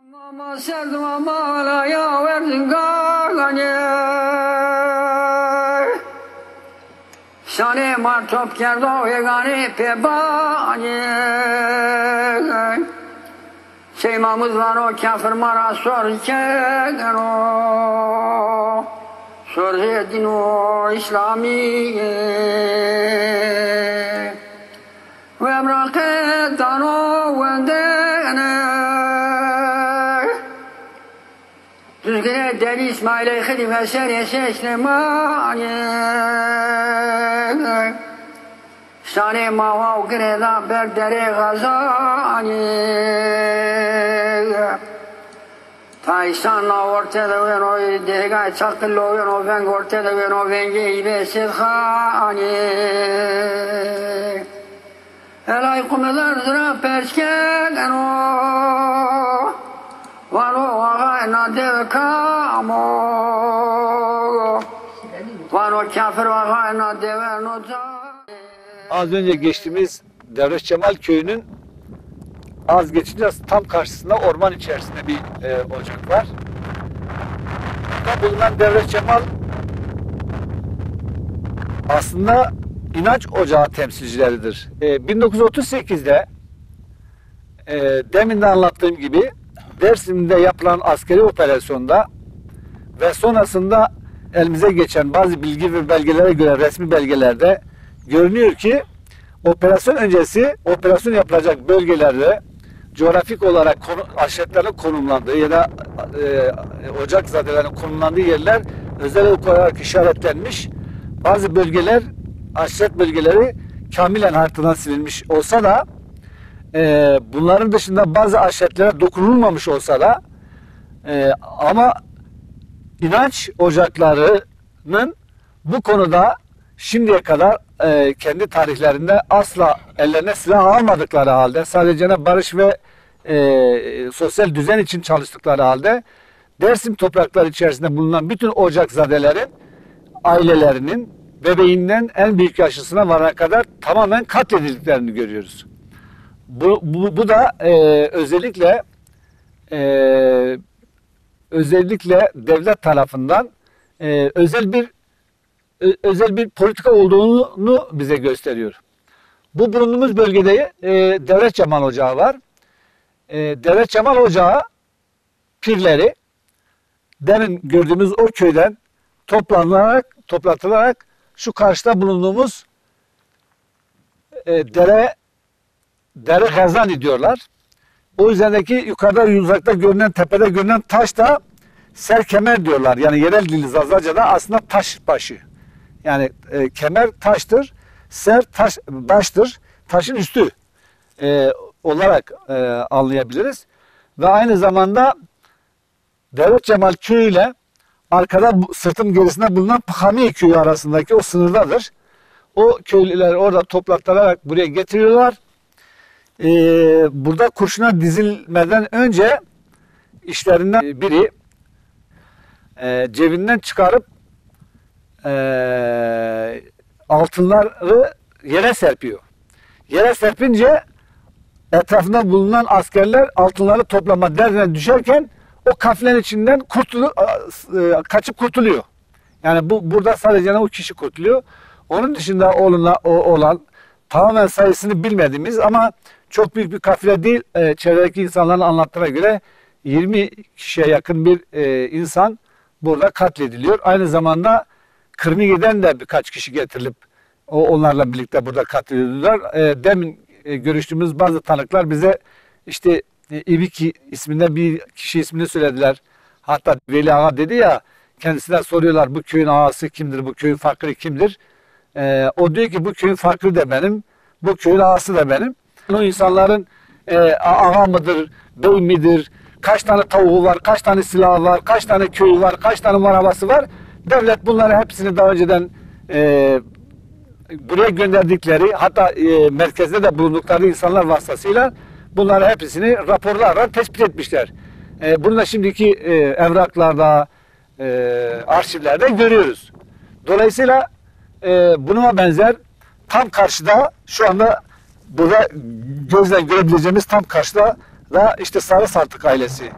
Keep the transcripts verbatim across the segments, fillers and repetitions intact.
Mama serdim amala ya verdin gagane Şane martop kerdo yegane pebane Şeymamız var o kafir mara sor kegen o Sor edin o İslamiye Ve emraketan o vendene Türkiye deli İsmail'e hedife seriye seçlemani Şane mavav greda berdere gazani Taysanla ortada ven o degay çakıllo ven o ven ortada ven o venge ibe sedhani Elay kumeler zira perşken o Vano ağayna devekamo Vano kafir ağayna devenoca Az önce geçtiğimiz Devlet Cemal Köyü'nün az geçince tam karşısında orman içerisinde bir e, ocak var. Burada bulunan Devlet Cemal aslında inanç ocağı temsilcileridir. E, bin dokuz yüz otuz sekizde e, demin de anlattığım gibi Dersim'de yapılan askeri operasyonda ve sonrasında elimize geçen bazı bilgi ve belgelere göre resmi belgelerde görünüyor ki operasyon öncesi operasyon yapılacak bölgelerde coğrafik olarak konu, aşiretlerin konumlandığı ya da e, ocak zadelerinin konumlandığı yerler özel olarak işaretlenmiş. Bazı bölgeler, aşiret bölgeleri kamilen haritadan silinmiş olsa da e, bunların dışında bazı aşiretlere dokunulmamış olsa da e, ama inanç ocaklarının bu konuda şimdiye kadar e, kendi tarihlerinde asla ellerine silah almadıkları halde sadece barış ve e, sosyal düzen için çalıştıkları halde Dersim toprakları içerisinde bulunan bütün ocakzadelerin ailelerinin bebeğinden en büyük yaşlısına varana kadar tamamen katledildiklerini görüyoruz. Bu, bu, bu da e, özellikle e, özellikle devlet tarafından e, özel bir özel bir politika olduğunu bize gösteriyor. Bu bulunduğumuz bölgede e, Devlet Cemal Ocağı var. E, Devlet Cemal Ocağı pirleri demin gördüğümüz o köyden toplanarak, toplatılarak şu karşıda bulunduğumuz e, dere dere Gazani diyorlar. O üzerindeki yukarıda uzakta görünen tepede görünen taş da serkemer diyorlar. Yani yerel dili Zazaca'da aslında taş başı. Yani e, kemer taştır, ser taş baştır, taşın üstü e, olarak e, anlayabiliriz. Ve aynı zamanda Devlet Cemal Köyü ile arkada sırtın gerisinde bulunan Pahamiye Köyü arasındaki o sınırdadır. O köylüler orada toplatılarak buraya getiriyorlar. E, burada kurşuna dizilmeden önce işlerinden biri e, cebinden çıkarıp e, altınları yere serpiyor. Yere serpince etrafında bulunan askerler altınları toplama derdine düşerken o kafilenin içinden kurtulu, e, kaçıp kurtuluyor. Yani bu burada sadece o kişi kurtuluyor. Onun dışında oğluna, o, olan tamamen sayısını bilmediğimiz ama çok büyük bir kafile değil, e, çevredeki insanların anlattığına göre yirmi kişiye yakın bir e, insan burada katlediliyor. Aynı zamanda Kırmiye'den de birkaç kişi getirilip o onlarla birlikte burada katlediliyorlar. E, demin e, görüştüğümüz bazı tanıklar bize işte e, İbiki isminde bir kişi ismini söylediler. Hatta Veli Ağa dedi ya, kendisine soruyorlar bu köyün ağası kimdir, bu köyün fakiri kimdir? E, o diyor ki bu köyün fakiri de benim, bu köyün ağası da benim. O insanların e, ağa mıdır, bey midir, kaç tane tavuğu var, kaç tane silahı var, kaç tane köyü var, kaç tane arabası var. Devlet bunları hepsini daha önceden e, buraya gönderdikleri, hatta e, merkezde de bulundukları insanlar vasıtasıyla bunları hepsini raporlarla tespit etmişler. E, bunu da şimdiki e, evraklarda, e, arşivlerde görüyoruz. Dolayısıyla e, buna benzer tam karşıda şu anda burada gözle görebileceğimiz tam karşıda da işte Sarı Sartık ailesi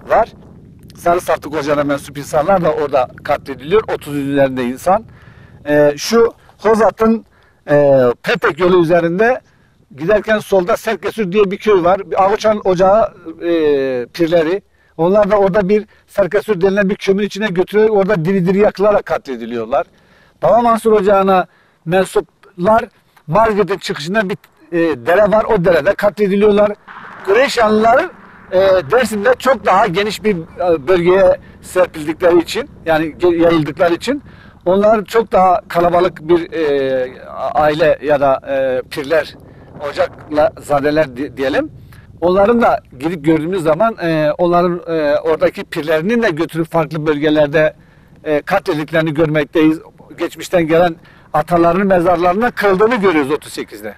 var. Sarı Saftık Ocağı'na mensup insanlar da orada katlediliyor. otuz üzerinde insan. E, şu Hozat'ın e, Petek yolu üzerinde giderken solda Serkesür diye bir köy var. Bir Avuçan Ocağı e, pirleri. Onlar da orada bir Serkesür denilen bir kömür içine götürüyor. Orada diri diri yakılarak katlediliyorlar. Baba Mansur Ocağı'na mensuplar Margit'in çıkışında bir e, dere var. O derede katlediliyorlar. Greyşanlılar e, Dersim'de çok daha geniş bir e, bölgeye serpildikleri için, yani yayıldıkları için onlar çok daha kalabalık bir e, aile ya da e, pirler, ocakla zadeler diyelim. Onların da gidip gördüğümüz zaman e, onların e, oradaki pirlerinin de götürüp farklı bölgelerde e, katledildiklerini görmekteyiz. Geçmişten gelen atalarının mezarlarına kırıldığını görüyoruz otuz sekizde.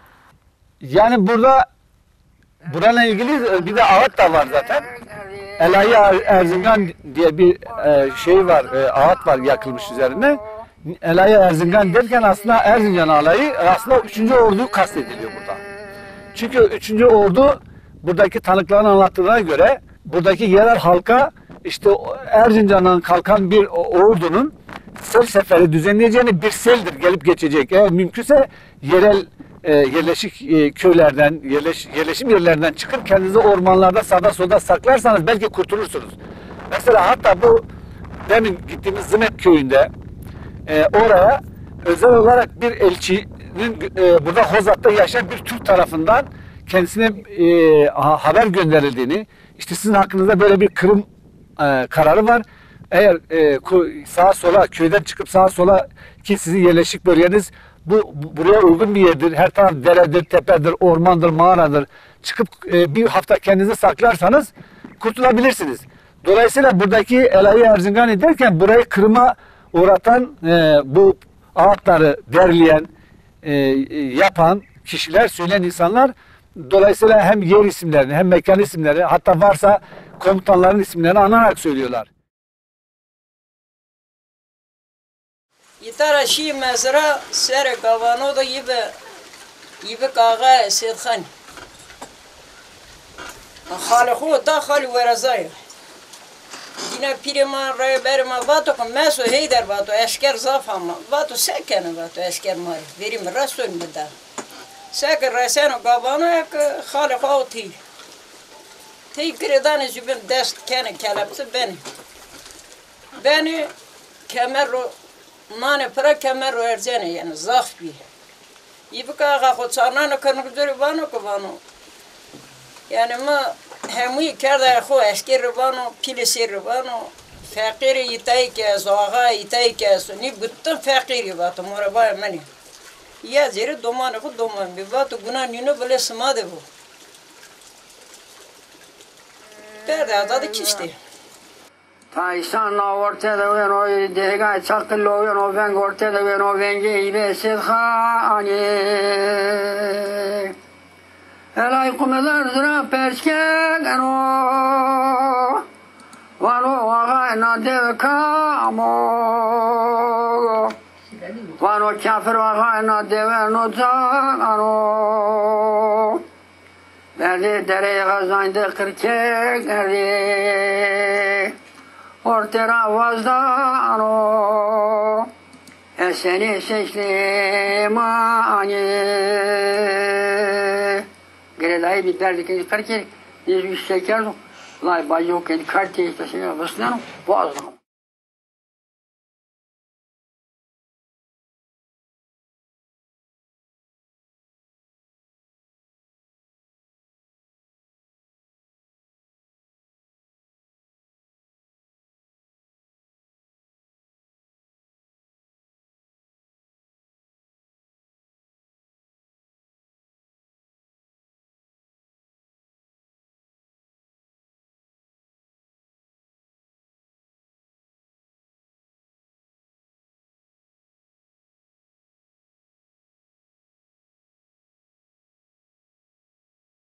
Yani burada buranın ilgili bir de ağıt da var zaten. Elahi Erzingan diye bir e, şey var, e, ağıt var yakılmış üzerine. Elahi Erzingan derken aslında Erzincan alayı aslında üçüncü ordu kastediliyor burada. Çünkü üçüncü ordu buradaki tanıkların anlattığına göre buradaki yerel halka işte Erzincan'dan kalkan bir ordunun sel seferi düzenleyeceğini, bir seldir gelip geçecek. Eğer mümkünse yerel e, yerleşik e, köylerden, yerleş, yerleşim yerlerinden çıkıp kendinizi ormanlarda sağda solda saklarsanız belki kurtulursunuz. Mesela hatta bu demin gittiğimiz Zımet köyünde e, oraya özel olarak bir elçinin e, burada Hozat'ta yaşayan bir Türk tarafından kendisine e, haber gönderildiğini, işte sizin hakkınızda böyle bir kırım e, kararı var. Eğer e, sağa sola köyden çıkıp sağa sola ki sizin yerleşik bölgeniz bu, bu buraya uygun bir yerdir. Her taraf deredir, tepedir, ormandır, mağaradır. Çıkıp e, bir hafta kendinizi saklarsanız kurtulabilirsiniz. Dolayısıyla buradaki Elahi Erzingan derken burayı kırıma uğratan e, bu ağıtları derleyen, e, yapan kişiler, söyleyen insanlar dolayısıyla hem yer isimlerini hem mekan isimlerini hatta varsa komutanların isimlerini anarak söylüyorlar. İtara şi mezra sere gavano da yibe yibe kağa Seydxan. Xali xo da xali verazay. Yine pirima ray berma vato ko meso heider vato eşker zafama vato sekene vato eşker mari verim rasoy meda. Seker reseno gavano ek xali xo ti. Ti kredan jibim dest kene kelapse beni. Beni kemerro mane para kemer erzene yani zaf bir. İbika ağa xotsarnana kanıkdırı vano ko vano. Yani ma hemi kerda xo esker vano pilisir vano. Fakir itay ke zaga itay ke ni bütün fakir vato moraba mani. Ya zeri doman ko doman bi vato guna nino bile smade bu. Perde da kişti. Taysan na ortada ve no dega çakıllo ve no ben ortada ve no venge ibe sedhani elay kumelar dura perçke gano vano vaga na devkamo vano kafir vaga na deve no zagano verdi dere gazandı kırkek verdi ortera vazdano eseni seçlimani Gredai biterdi ki kırkek yüz şeker lay bayo kendi kartı işte şey basınano boğazdan